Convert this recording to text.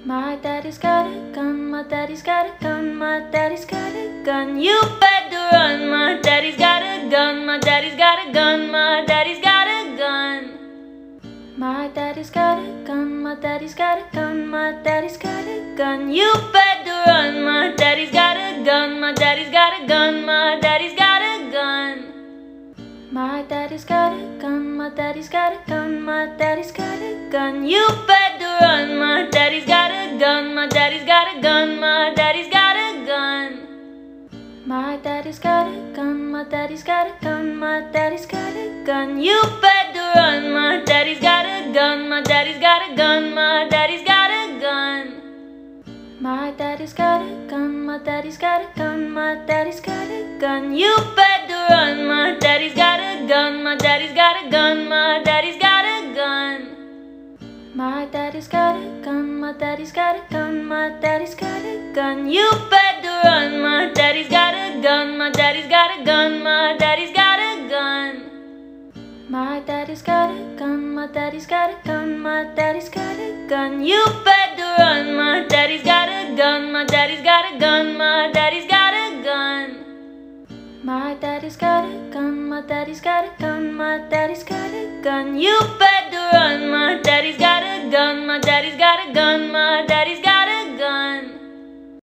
My daddy's got a gun, my daddy's got a gun, my daddy's got a gun. You better run. My daddy's got a gun, my daddy's got a gun, my daddy's got a gun. My daddy's got a gun, my daddy's got a gun, my daddy's got a gun. You better run. My daddy's got a gun, my daddy's got a gun, my daddy's got a gun. My daddy's got a gun, my daddy's got a gun, my daddy's got a gun. You better run. My daddy's got a gun, my daddy's got a gun, my daddy's got a gun. My daddy's got a gun, my daddy's got a gun, my daddy's got a gun. You better run. My daddy's got a gun, my daddy's got a gun, my daddy's got a gun. My daddy's got a gun, my daddy's got a gun, my daddy's got a gun. You better run. My daddy's got a gun, my daddy's got a gun, my daddy's got a gun. My daddy's got a gun, my daddy's got a gun, my daddy's got a gun. You better run. My daddy's got a gun, my daddy's got a gun, my daddy's got a gun. My daddy's got a gun, my daddy's got a gun, my daddy's got a gun. You better run. My daddy's got a gun, my daddy's got a gun, my daddy's got a gun. My daddy's got a gun, my daddy's got a gun, my daddy's got a gun. You better run. My daddy's got a gun, my daddy's got a gun, my daddy's got a gun.